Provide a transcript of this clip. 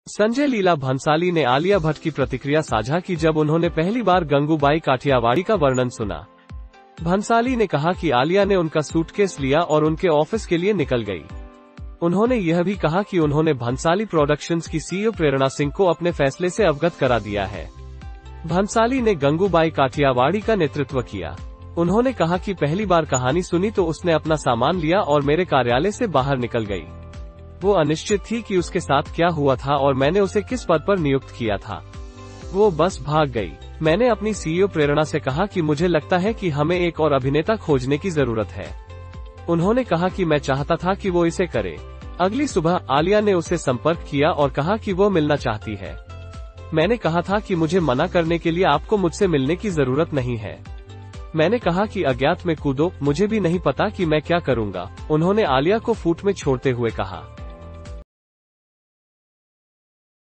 संजय लीला भंसाली ने आलिया भट्ट की प्रतिक्रिया साझा की जब उन्होंने पहली बार गंगूबाई काठियावाड़ी का वर्णन सुना। भंसाली ने कहा कि आलिया ने उनका सूटकेस लिया और उनके ऑफिस के लिए निकल गई। उन्होंने यह भी कहा कि उन्होंने भंसाली प्रोडक्शंस की सीईओ प्रेरणा सिंह को अपने फैसले से अवगत करा दिया है। भंसाली ने गंगूबाई काठियावाड़ी का नेतृत्व किया। उन्होंने कहा कि पहली बार कहानी सुनी तो उसने अपना सामान लिया और मेरे कार्यालय से बाहर निकल गई। वो अनिश्चित थी कि उसके साथ क्या हुआ था और मैंने उसे किस पद पर नियुक्त किया था। वो बस भाग गई। मैंने अपनी सीईओ प्रेरणा से कहा कि मुझे लगता है कि हमें एक और अभिनेता खोजने की जरूरत है। उन्होंने कहा कि मैं चाहता था कि वो इसे करे। अगली सुबह आलिया ने उसे संपर्क किया और कहा कि वो मिलना चाहती है। मैंने कहा था कि मुझे मना करने के लिए आपको मुझसे मिलने की जरूरत नहीं है। मैंने कहा कि अज्ञात में कूदो, मुझे भी नहीं पता कि मैं क्या करूंगा, उन्होंने आलिया को फूट में छोड़ते हुए कहा।